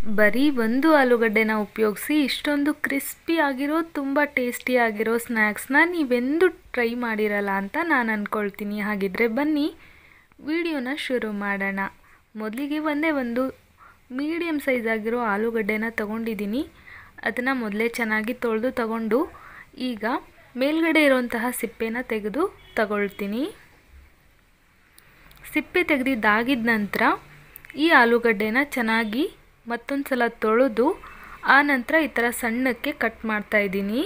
ಬರೀ ಒಂದು ಆಲೂಗಡ್ಡೆನ ಉಪಯೋಗಿಸಿ ಇಷ್ಟೊಂದು ಕ್ರಿಸ್ಪಿ ಆಗಿರೋ ತುಂಬ ಟೇಸ್ಟಿ ಆಗಿರೋ ಸ್ನ್ಯಾಕ್ಸ್ನ ನೀವೆಂದೂ ಟ್ರೈ ಮಾಡಿರಲ್ಲ ಅಂತ ನಾನು ಅಂದ್ಕೊಳ್ತೀನಿ. ಹಾಗಿದ್ರೆ ಬನ್ನಿ ವಿಡಿಯೋನ ಶುರು ಮಾಡೋಣ. ಮೊದಲಿಗೆ ಒಂದು ಮೀಡಿಯಮ್ ಸೈಜ್ ಆಗಿರೋ ಆಲೂಗಡ್ಡೆನ ತೊಗೊಂಡಿದ್ದೀನಿ. ಅದನ್ನು ಮೊದಲೇ ಚೆನ್ನಾಗಿ ತೊಳೆದು ತಗೊಂಡು ಈಗ ಮೇಲ್ಗಡೆ ಇರುವಂತಹ ಸಿಪ್ಪೆನ ತೆಗೆದು ತಗೊಳ್ತೀನಿ. ಸಿಪ್ಪೆ ತೆಗೆದಿದ್ದಾಗಿದ ನಂತರ ಈ ಆಲೂಗಡ್ಡೆನ ಚೆನ್ನಾಗಿ ಮತ್ತೊಂದು ಸಲ ತೊಳೆದು ಆ ನಂತರ ಈ ಥರ ಸಣ್ಣಕ್ಕೆ ಕಟ್ ಮಾಡ್ತಾಯಿದ್ದೀನಿ.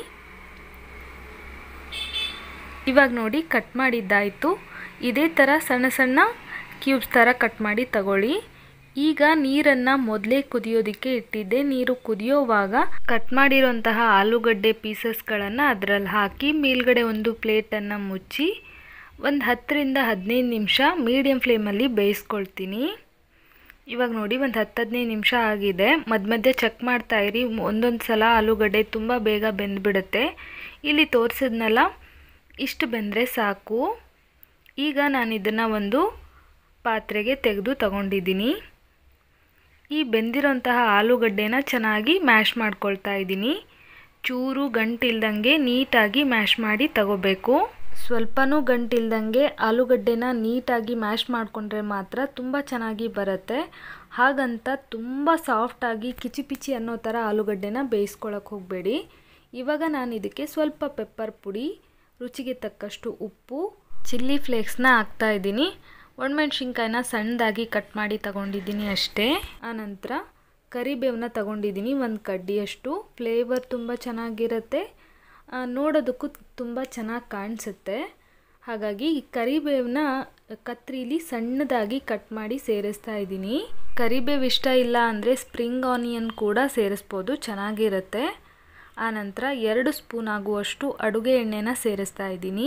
ಇವಾಗ ನೋಡಿ ಕಟ್ ಮಾಡಿದ್ದಾಯಿತು. ಇದೇ ಥರ ಸಣ್ಣ ಸಣ್ಣ ಕ್ಯೂಬ್ಸ್ ಥರ ಕಟ್ ಮಾಡಿ ತಗೊಳ್ಳಿ. ಈಗ ನೀರನ್ನು ಮೊದಲೇ ಕುದಿಯೋದಕ್ಕೆ ಇಟ್ಟಿದ್ದೆ. ನೀರು ಕುದಿಯೋವಾಗ ಕಟ್ ಮಾಡಿರೋಂತಹ ಆಲೂಗಡ್ಡೆ ಪೀಸಸ್ಗಳನ್ನು ಅದರಲ್ಲಿ ಹಾಕಿ ಮೇಲ್ಗಡೆ ಒಂದು ಪ್ಲೇಟನ್ನು ಮುಚ್ಚಿ ಒಂದು 10ರಿಂದ 15 ನಿಮಿಷ ಮೀಡಿಯಮ್ ಫ್ಲೇಮಲ್ಲಿ ಬೇಯಿಸ್ಕೊಳ್ತೀನಿ. ಇವಾಗ ನೋಡಿ ಒಂದು 10-15 ನಿಮಿಷ ಆಗಿದೆ. ಮಧ್ಯೆ ಚೆಕ್ ಮಾಡ್ತಾಯಿರಿ. ಒಂದೊಂದು ಸಲ ಆಲೂಗಡ್ಡೆ ತುಂಬ ಬೇಗ ಬೆಂದುಬಿಡುತ್ತೆ. ಇಲ್ಲಿ ತೋರಿಸಿದ್ನಲ್ಲ ಇಷ್ಟು ಬೆಂದರೆ ಸಾಕು. ಈಗ ನಾನು ಇದನ್ನು ಒಂದು ಪಾತ್ರೆಗೆ ತೆಗೆದು ತಗೊಂಡಿದ್ದೀನಿ. ಈ ಬೆಂದಿರೋಂತಹ ಆಲೂಗಡ್ಡೆನ ಚೆನ್ನಾಗಿ ಮ್ಯಾಶ್ ಮಾಡ್ಕೊಳ್ತಾ ಇದ್ದೀನಿ. ಚೂರು ಗಂಟಿಲ್ದಂಗೆ ನೀಟಾಗಿ ಮ್ಯಾಶ್ ಮಾಡಿ ತಗೋಬೇಕು. ಸ್ವಲ್ಪನೂ ಗಂಟಿಲ್ದಂಗೆ ಆಲೂಗಡ್ಡೆನ ನೀಟಾಗಿ ಮ್ಯಾಶ್ ಮಾಡಿಕೊಂಡ್ರೆ ಮಾತ್ರ ತುಂಬ ಚೆನ್ನಾಗಿ ಬರುತ್ತೆ. ಹಾಗಂತ ತುಂಬ ಸಾಫ್ಟಾಗಿ ಕಿಚಿಪಿಚಿ ಅನ್ನೋ ಥರ ಆಲೂಗಡ್ಡೆನ ಬೇಯಿಸ್ಕೊಳ್ಳೋಕೆ ಹೋಗಬೇಡಿ. ಇವಾಗ ನಾನು ಇದಕ್ಕೆ ಸ್ವಲ್ಪ ಪೆಪ್ಪರ್ ಪುಡಿ, ರುಚಿಗೆ ತಕ್ಕಷ್ಟು ಉಪ್ಪು, ಚಿಲ್ಲಿ ಫ್ಲೇಕ್ಸ್ನ ಹಾಕ್ತಾಯಿದ್ದೀನಿ. ಒಣಮೆಣ್ಸಿನ್ಕಾಯಿನ ಸಣ್ಣದಾಗಿ ಕಟ್ ಮಾಡಿ ತಗೊಂಡಿದ್ದೀನಿ ಅಷ್ಟೇ. ಆನಂತರ ಕರಿಬೇವನ್ನ ತಗೊಂಡಿದ್ದೀನಿ, ಒಂದು ಕಡ್ಡಿಯಷ್ಟು. ಫ್ಲೇವರ್ ತುಂಬ ಚೆನ್ನಾಗಿರುತ್ತೆ, ನೋಡೋದಕ್ಕೂ ತುಂಬ ಚೆನ್ನಾಗಿ ಕಾಣಿಸುತ್ತೆ. ಹಾಗಾಗಿ ಈ ಕರಿಬೇವನ್ನ ಕತ್ರಿಲಿ ಸಣ್ಣದಾಗಿ ಕಟ್ ಮಾಡಿ ಸೇರಿಸ್ತಾ ಇದ್ದೀನಿ. ಕರಿಬೇವು ಇಷ್ಟ ಇಲ್ಲ ಅಂದರೆ ಸ್ಪ್ರಿಂಗ್ ಆನಿಯನ್ ಕೂಡ ಸೇರಿಸ್ಬೋದು, ಚೆನ್ನಾಗಿರುತ್ತೆ. ಆನಂತರ 2 ಸ್ಪೂನ್ ಆಗುವಷ್ಟು ಅಡುಗೆ ಎಣ್ಣೆನ ಸೇರಿಸ್ತಾ ಇದ್ದೀನಿ.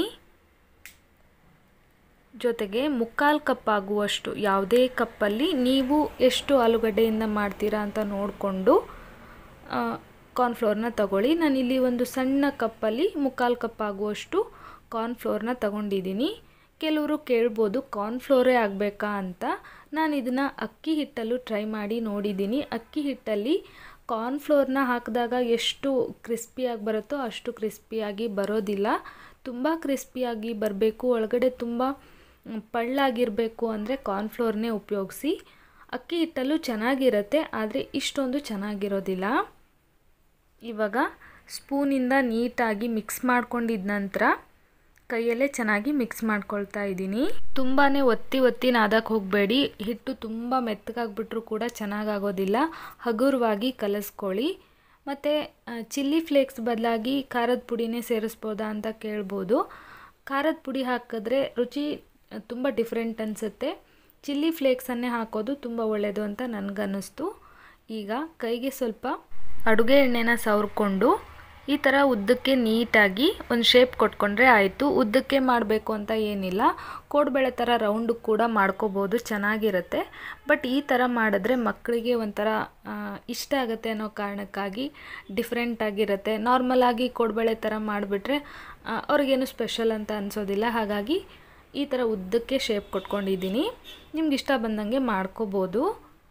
ಜೊತೆಗೆ 3/4 ಕಪ್ ಆಗುವಷ್ಟು, ಯಾವುದೇ ಕಪ್ಪಲ್ಲಿ ನೀವು ಎಷ್ಟು ಆಲೂಗಡ್ಡೆಯಿಂದ ಮಾಡ್ತೀರಾ ಅಂತ ನೋಡಿಕೊಂಡು ಕಾರ್ನ್ಫ್ಲೋರ್ನ ತಗೊಳ್ಳಿ. ನಾನಿಲ್ಲಿ ಒಂದು ಸಣ್ಣ ಕಪ್ಪಲ್ಲಿ 3/4 ಕಪ್ ಆಗುವಷ್ಟು ಕಾರ್ನ್ಫ್ಲೋರ್ನ ತಗೊಂಡಿದ್ದೀನಿ. ಕೆಲವರು ಕೇಳ್ಬೋದು ಕಾರ್ನ್ಫ್ಲೋರೇ ಆಗಬೇಕಾ ಅಂತ. ನಾನು ಇದನ್ನು ಅಕ್ಕಿ ಹಿಟ್ಟಲ್ಲೂ ಟ್ರೈ ಮಾಡಿ ನೋಡಿದ್ದೀನಿ. ಅಕ್ಕಿ ಹಿಟ್ಟಲ್ಲಿ ಕಾರ್ನ್ಫ್ಲೋರ್ನ ಹಾಕಿದಾಗ ಎಷ್ಟು ಕ್ರಿಸ್ಪಿಯಾಗಿ ಬರುತ್ತೋ ಅಷ್ಟು ಕ್ರಿಸ್ಪಿಯಾಗಿ ಬರೋದಿಲ್ಲ. ತುಂಬ ಕ್ರಿಸ್ಪಿಯಾಗಿ ಬರಬೇಕು, ಒಳಗಡೆ ತುಂಬ ಪಳ್ಳಾಗಿರಬೇಕು ಅಂದರೆ ಕಾರ್ನ್ಫ್ಲೋರ್ನೇ ಉಪಯೋಗಿಸಿ. ಅಕ್ಕಿ ಹಿಟ್ಟಲ್ಲೂ ಚೆನ್ನಾಗಿರುತ್ತೆ, ಆದರೆ ಇಷ್ಟೊಂದು ಚೆನ್ನಾಗಿರೋದಿಲ್ಲ. ಇವಾಗ ಸ್ಪೂನಿಂದ ನೀಟಾಗಿ ಮಿಕ್ಸ್ ಮಾಡ್ಕೊಂಡಿದ್ದ ನಂತರ ಕೈಯಲ್ಲೇ ಚೆನ್ನಾಗಿ ಮಿಕ್ಸ್ ಮಾಡ್ಕೊಳ್ತಾ ಇದ್ದೀನಿ. ತುಂಬಾ ಒತ್ತಿ ನಾದಕ್ಕೆ ಹೋಗಬೇಡಿ. ಹಿಟ್ಟು ತುಂಬ ಮೆತ್ತಗಾಗ್ಬಿಟ್ರೂ ಕೂಡ ಚೆನ್ನಾಗಾಗೋದಿಲ್ಲ. ಹಗುರವಾಗಿ ಕಲಿಸ್ಕೊಳ್ಳಿ. ಮತ್ತು ಚಿಲ್ಲಿ ಫ್ಲೇಕ್ಸ್ ಬದಲಾಗಿ ಖಾರದ ಪುಡಿನೇ ಸೇರಿಸ್ಬೋದಾ ಅಂತ ಕೇಳ್ಬೋದು. ಖಾರದ ಪುಡಿ ಹಾಕಿದ್ರೆ ರುಚಿ ತುಂಬ ಡಿಫ್ರೆಂಟ್ ಅನಿಸುತ್ತೆ. ಚಿಲ್ಲಿ ಫ್ಲೇಕ್ಸನ್ನೇ ಹಾಕೋದು ತುಂಬ ಒಳ್ಳೆಯದು ಅಂತ ನನಗನ್ನಿಸ್ತು. ಈಗ ಕೈಗೆ ಸ್ವಲ್ಪ ಅಡುಗೆ ಎಣ್ಣೆನ ಸವರ್ಕೊಂಡು ಈ ಥರ ಉದ್ದಕ್ಕೆ ನೀಟಾಗಿ ಒಂದು ಶೇಪ್ ಕೊಟ್ಕೊಂಡ್ರೆ ಆಯಿತು. ಉದ್ದಕ್ಕೆ ಮಾಡಬೇಕು ಅಂತ ಏನಿಲ್ಲ, ಕೋಡ್ಬಳೆ ಥರ ರೌಂಡು ಕೂಡ ಮಾಡ್ಕೋಬೋದು, ಚೆನ್ನಾಗಿರುತ್ತೆ. ಬಟ್ ಈ ಥರ ಮಾಡಿದ್ರೆ ಮಕ್ಕಳಿಗೆ ಒಂಥರ ಇಷ್ಟ ಆಗುತ್ತೆ ಅನ್ನೋ ಕಾರಣಕ್ಕಾಗಿ ಡಿಫ್ರೆಂಟಾಗಿರುತ್ತೆ. ನಾರ್ಮಲಾಗಿ ಕೋಡ್ಬಳೆ ಥರ ಮಾಡಿಬಿಟ್ರೆ ಅವ್ರಿಗೇನು ಸ್ಪೆಷಲ್ ಅಂತ ಅನಿಸೋದಿಲ್ಲ. ಹಾಗಾಗಿ ಈ ಥರ ಉದ್ದಕ್ಕೆ ಶೇಪ್ ಕೊಟ್ಕೊಂಡಿದ್ದೀನಿ. ನಿಮ್ಗೆ ಇಷ್ಟ ಬಂದಂಗೆ ಮಾಡ್ಕೋಬೋದು.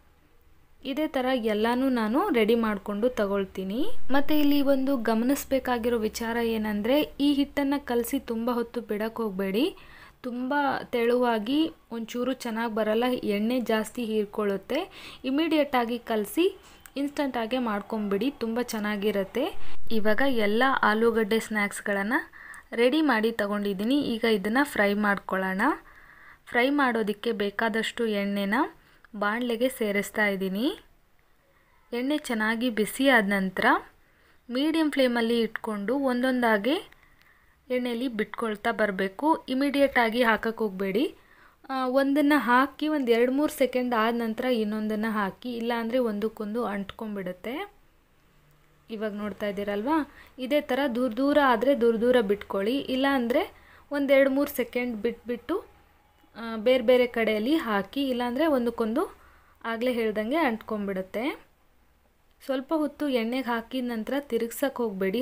ಇದೇ ಥರ ಎಲ್ಲನೂ ನಾನು ರೆಡಿ ಮಾಡಿಕೊಂಡು ತಗೊಳ್ತೀನಿ. ಮತ್ತು ಇಲ್ಲಿ ಒಂದು ಗಮನಿಸಬೇಕಾಗಿರೋ ವಿಚಾರ ಏನಂದರೆ, ಈ ಹಿಟ್ಟನ್ನು ಕಲಸಿ ತುಂಬ ಹೊತ್ತು ಬಿಡೋಕ್ಕೆ ಹೋಗಬೇಡಿ. ತುಂಬ ತೆಳುವಾಗಿ ಒಂಚೂರು ಚೆನ್ನಾಗಿ ಬರಲ್ಲ, ಎಣ್ಣೆ ಜಾಸ್ತಿ ಹೀರ್ಕೊಳ್ಳುತ್ತೆ. ಇಮಿಡಿಯೇಟಾಗಿ ಕಲಸಿ ಇನ್ಸ್ಟಂಟಾಗೆ ಮಾಡ್ಕೊಂಬಿಡಿ, ತುಂಬ ಚೆನ್ನಾಗಿರುತ್ತೆ. ಇವಾಗ ಎಲ್ಲ ಆಲೂಗಡ್ಡೆ ಸ್ನ್ಯಾಕ್ಸ್ಗಳನ್ನು ರೆಡಿ ಮಾಡಿ ತಗೊಂಡಿದ್ದೀನಿ. ಈಗ ಇದನ್ನು ಫ್ರೈ ಮಾಡ್ಕೊಳ್ಳೋಣ. ಫ್ರೈ ಮಾಡೋದಕ್ಕೆ ಬೇಕಾದಷ್ಟು ಎಣ್ಣೆನ ಬಾಣಲೆಗೆ ಸೇರಿಸ್ತಾ ಇದ್ದೀನಿ. ಎಣ್ಣೆ ಚೆನ್ನಾಗಿ ಬಿಸಿ ಆದ ನಂತರ ಮೀಡಿಯಮ್ ಫ್ಲೇಮಲ್ಲಿ ಇಟ್ಕೊಂಡು ಒಂದೊಂದಾಗಿ ಎಣ್ಣೆಯಲ್ಲಿ ಬಿಟ್ಕೊಳ್ತಾ ಬರಬೇಕು. ಇಮಿಡಿಯೇಟಾಗಿ ಹಾಕಕ್ಕೆ ಹೋಗಬೇಡಿ. ಒಂದನ್ನು ಹಾಕಿ ಒಂದು 2-3 ಸೆಕೆಂಡ್ ಆದ ನಂತರ ಇನ್ನೊಂದನ್ನು ಹಾಕಿ, ಇಲ್ಲಾಂದರೆ ಒಂದಕ್ಕೊಂದು ಅಂಟ್ಕೊಂಡ್ಬಿಡುತ್ತೆ. ಇವಾಗ ನೋಡ್ತಾ ಇದ್ದೀರಲ್ವಾ, ಇದೇ ಥರ ದೂರ ಆದರೆ ದೂರ ಬಿಟ್ಕೊಳ್ಳಿ. ಇಲ್ಲಾಂದರೆ ಒಂದು 2-3 ಸೆಕೆಂಡ್ ಬಿಟ್ಬಿಟ್ಟು ಬೇರೆ ಬೇರೆ ಕಡೆಯಲ್ಲಿ ಹಾಕಿ, ಇಲ್ಲಾಂದರೆ ಒಂದಕ್ಕೊಂದು ಆಗಲೇ ಹೇಳ್ದಂಗೆ ಅಂಟ್ಕೊಂಡ್ಬಿಡುತ್ತೆ. ಸ್ವಲ್ಪ ಹೊತ್ತು ಎಣ್ಣೆಗೆ ಹಾಕಿದ ನಂತರ ತಿರುಗ್ಸಕ್ಕೆ ಹೋಗಬೇಡಿ,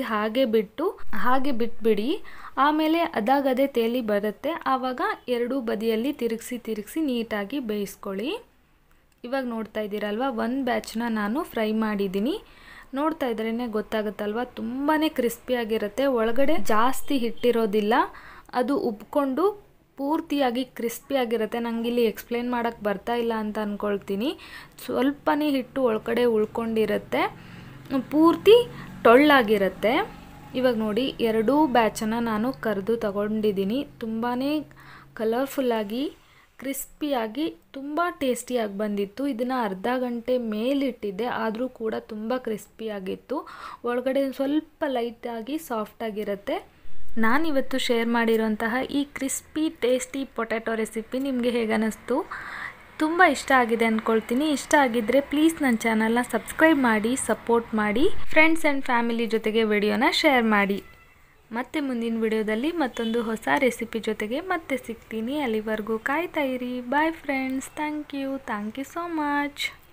ಹಾಗೆ ಬಿಟ್ಬಿಡಿ. ಆಮೇಲೆ ಅದಾಗದೇ ತೇಲಿ ಬರುತ್ತೆ. ಆವಾಗ ಎರಡೂ ಬದಿಯಲ್ಲಿ ತಿರುಗಿಸಿ ನೀಟಾಗಿ ಬೇಯಿಸ್ಕೊಳ್ಳಿ. ಇವಾಗ ನೋಡ್ತಾ ಇದ್ದೀರಲ್ವ, ಒಂದು ಬ್ಯಾಚ್ನ ನಾನು ಫ್ರೈ ಮಾಡಿದ್ದೀನಿ. ನೋಡ್ತಾ ಇದ್ರೇ ಗೊತ್ತಾಗುತ್ತಲ್ವ, ತುಂಬಾ ಕ್ರಿಸ್ಪಿಯಾಗಿರುತ್ತೆ. ಒಳಗಡೆ ಜಾಸ್ತಿ ಹಿಟ್ಟಿರೋದಿಲ್ಲ, ಅದು ಉಬ್ಕೊಂಡು ಪೂರ್ತಿಯಾಗಿ ಕ್ರಿಸ್ಪಿಯಾಗಿರುತ್ತೆ. ನನಗಿಲ್ಲಿ ಎಕ್ಸ್ಪ್ಲೇನ್ ಮಾಡೋಕ್ಕೆ ಬರ್ತಾ ಇಲ್ಲ ಅಂತ ಅಂದ್ಕೊಳ್ತೀನಿ. ಸ್ವಲ್ಪನೇ ಹಿಟ್ಟು ಒಳಗಡೆ ಉಳ್ಕೊಂಡಿರುತ್ತೆ, ಪೂರ್ತಿ ಟೊಳ್ಳಾಗಿರುತ್ತೆ. ಇವಾಗ ನೋಡಿ, ಎರಡೂ ಬ್ಯಾಚನ್ನು ನಾನು ಕರೆದು ತಗೊಂಡಿದ್ದೀನಿ. ತುಂಬಾ ಕಲರ್ಫುಲ್ಲಾಗಿ ಕ್ರಿಸ್ಪಿಯಾಗಿ ತುಂಬ ಟೇಸ್ಟಿಯಾಗಿ ಬಂದಿತ್ತು. ಇದನ್ನು ಅರ್ಧ ಗಂಟೆ ಮೇಲಿಟ್ಟಿದ್ದೆ, ಆದರೂ ಕೂಡ ತುಂಬ ಕ್ರಿಸ್ಪಿಯಾಗಿತ್ತು. ಒಳಗಡೆ ಸ್ವಲ್ಪ ಲೈಟಾಗಿ ಸಾಫ್ಟಾಗಿರುತ್ತೆ. ನಾನಿವತ್ತು ಶೇರ್ ಮಾಡಿರೋಂತಹ ಈ ಕ್ರಿಸ್ಪಿ ಟೇಸ್ಟಿ ಪೊಟ್ಯಾಟೊ ರೆಸಿಪಿ ನಿಮಗೆ ಹೇಗೆ ಅನ್ನಿಸ್ತು? ತುಂಬ ಇಷ್ಟ ಆಗಿದೆ ಅಂದ್ಕೊಳ್ತೀನಿ. ಇಷ್ಟ ಆಗಿದ್ದರೆ ಪ್ಲೀಸ್ ನನ್ನ ಚಾನಲ್ನ ಸಬ್ಸ್ಕ್ರೈಬ್ ಮಾಡಿ, ಸಪೋರ್ಟ್ ಮಾಡಿ, ಫ್ರೆಂಡ್ಸ್ ಆ್ಯಂಡ್ ಫ್ಯಾಮಿಲಿ ಜೊತೆಗೆ ವಿಡಿಯೋನ ಶೇರ್ ಮಾಡಿ. ಮತ್ತೆ ಮುಂದಿನ ವಿಡಿಯೋದಲ್ಲಿ ಮತ್ತೊಂದು ಹೊಸ ರೆಸಿಪಿ ಜೊತೆಗೆ ಮತ್ತೆ ಸಿಗ್ತೀನಿ. ಅಲ್ಲಿವರೆಗೂ ಕಾಯ್ತಾ ಇರಿ. Bye friends. Thank you so much.